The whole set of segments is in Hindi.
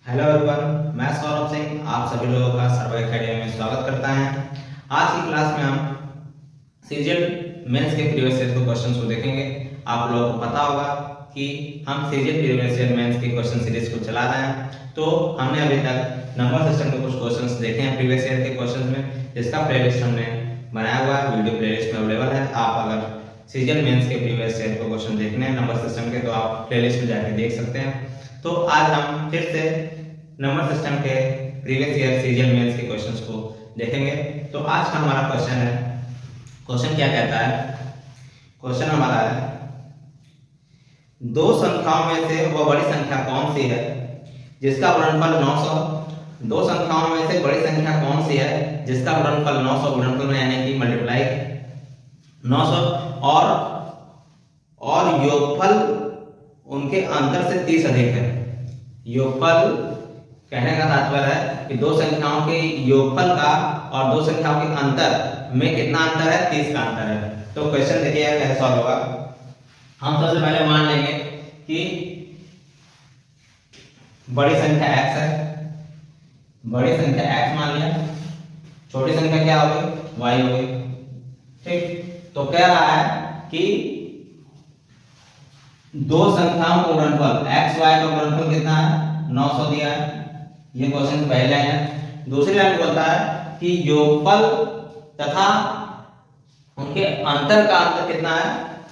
हेलो एवरीवन, मैं सौरभ सिंह आप सभी लोगों का सर्वे एकेडमी में स्वागत करता है। आज की क्लास में हम सीजीएल मेंस के प्रीवियस ईयर के क्वेश्चंस को देखेंगे। आप लोगों को पता होगा कि हम सीजीएल प्रीवियस ईयर मेंस की क्वेश्चन सीरीज को चला रहे हैं। तो हमने अभी तक नंबर सिस्टम के कुछ क्वेश्चंस देखे हैं प्रीवियस ईयर के क्वेश्चंस में, जिसका प्लेलिस्ट हमने बनाया हुआ है, वीडियो प्लेलिस्ट में अवेलेबल है। आप अगर सीजीएल मेंस के प्रीवियस ईयर के क्वेश्चन देखने हैं नंबर सिस्टम के, तो आप प्लेलिस्ट में जाकर देख सकते हैं। तो आज हम फिर से नंबर सिस्टम के प्रीवियस ईयर सीजीएल मेंस के क्वेश्चंस को देखेंगे। तो आज का हमारा क्वेश्चन है, क्वेश्चन क्या कहता है? क्वेश्चन हमारा है, दो संख्याओं में से वह बड़ी संख्या कौन सी है जिसका गुणनफल 900? दो संख्याओं में से बड़ी संख्या कौन सी है जिसका गुणनफल 900, गुणनफल में यानी कि मल्टीप्लाई 900 और योगफल उनके अंतर से 30 अधिक है। योगफल कहने का तात्पर्य है कि दो संख्याओं के योगफल का और दो संख्याओं के अंतर में कितना अंतर है? 30 का अंतर है। तो क्वेश्चन देखिए कैसे सॉल्व होगा। हम सबसे पहले मान लेंगे कि बड़ी संख्या x है, बड़ी संख्या x मान लिया, छोटी संख्या क्या हो गई? y हो गई। ठीक, तो कह रहा है कि दो संख्याओं का गुणनफल x y का गुणनफल कितना है? 900 दिया है। ये क्वेश्चन पहले लाइन है। दूसरी लाइन बोलता है कि योगफल तथा उनके अंतर का अंतर कितना है?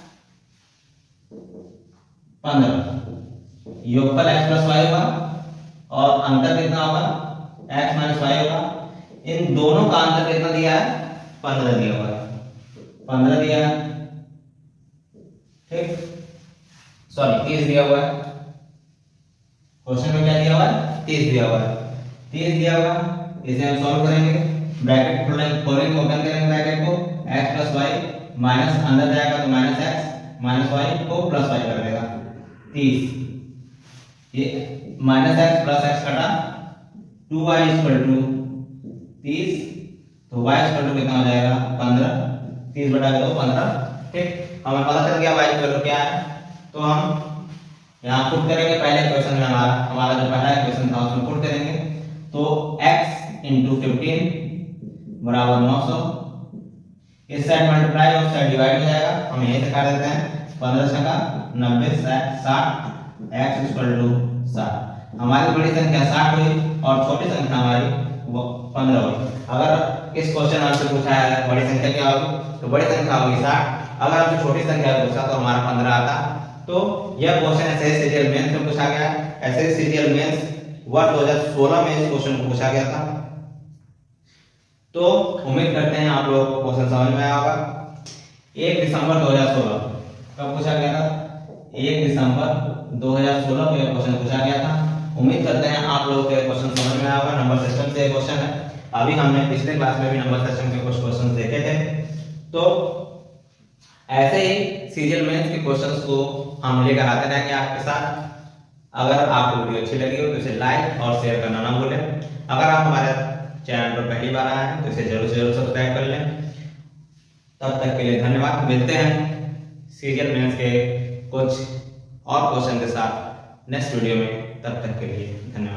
15। योगफल x प्लस वाई होगा और अंतर कितना होगा? x माइनस वाई होगा। इन दोनों का अंतर कितना दिया है? 15 दिया हुआ है। 15 दिया है, ठीक, सॉरी 30 दिया हुआ है। क्वेश्चन में क्या दिया हुआ है? 30 दिया हुआ है। 30 दिया हुआ, इसे हम सॉल्व करेंगे। ब्रैकेट खोलेंगे, ओपन करेंगे ब्रैकेट को, x प्लस वाई माइनस अंदर जाएगा तो माइनस x माइनस वाई को प्लस वाई कर देगा 30। ये माइनस x प्लस x कटा 2y इक्वल टू 30, तो y इक्वल टू कितना हो जाएगा? 15। 30 बटा 2 15। ठीक, हमें पता चल गया y इक्वल टू क्या है। तो हम यहाँ पुट करेंगे। पहले क्वेश्चन में हमारा जो पहला क्वेश्चन था उसमें पुट करेंगे। तो x इंटू 15 बराबर 900, इस साइड मल्टीप्लाई और साइड डिवाइड हो जाएगा। हम यही से कर देते हैं 15 छका 90 60, x इक्वल टू 60। हमारी बड़ी संख्या 60 हुई और छोटी संख्या हमारी 15 हुई। अगर इस क्वेश्चन आंसर पूछा है बड़ी संख्या क्या होगी, तो बड़ी संख्या होगी 60। अगर हमसे छोटी संख्या पूछा तो हमारा 15 आता। तो यह क्वेश्चन ऐसे सीजीएल मेंस में पूछा गया है। ऐसे सीजीएल मेंस वर्ष 2016 में इस क्वेश्चन को पूछा गया था। तो उम्मीद करते हैं आप लोगों को क्वेश्चन समझ में आया होगा। 1 दिसंबर 2016 कब पूछा गया था? 1 दिसंबर 2016 को यह क्वेश्चन पूछा गया था। उम्मीद करते हैं आप लोगों के क्वेश्चन समझ में आया होगा। नंबर सिस्टम से क्वेश्चन है। अभी हमने पिछले क्लास में भी नंबर सिस्टम के कुछ क्वेश्चन देखे थे। तो ऐसे ही सीजीएल मेंस के क्वेश्चंस को हम लेकर आते रहेंगे आपके साथ। अगर आपको वीडियो अच्छी लगी हो तो इसे लाइक और शेयर करना ना भूलें। अगर आप हमारे चैनल पर पहली बार आए हैं तो इसे जरूर से जरूर सब्सक्राइब कर लें। तब तक के लिए धन्यवाद। मिलते हैं सीजीएल मेंस के कुछ और क्वेश्चन के साथ नेक्स्ट वीडियो में। तब तक के लिए धन्यवाद।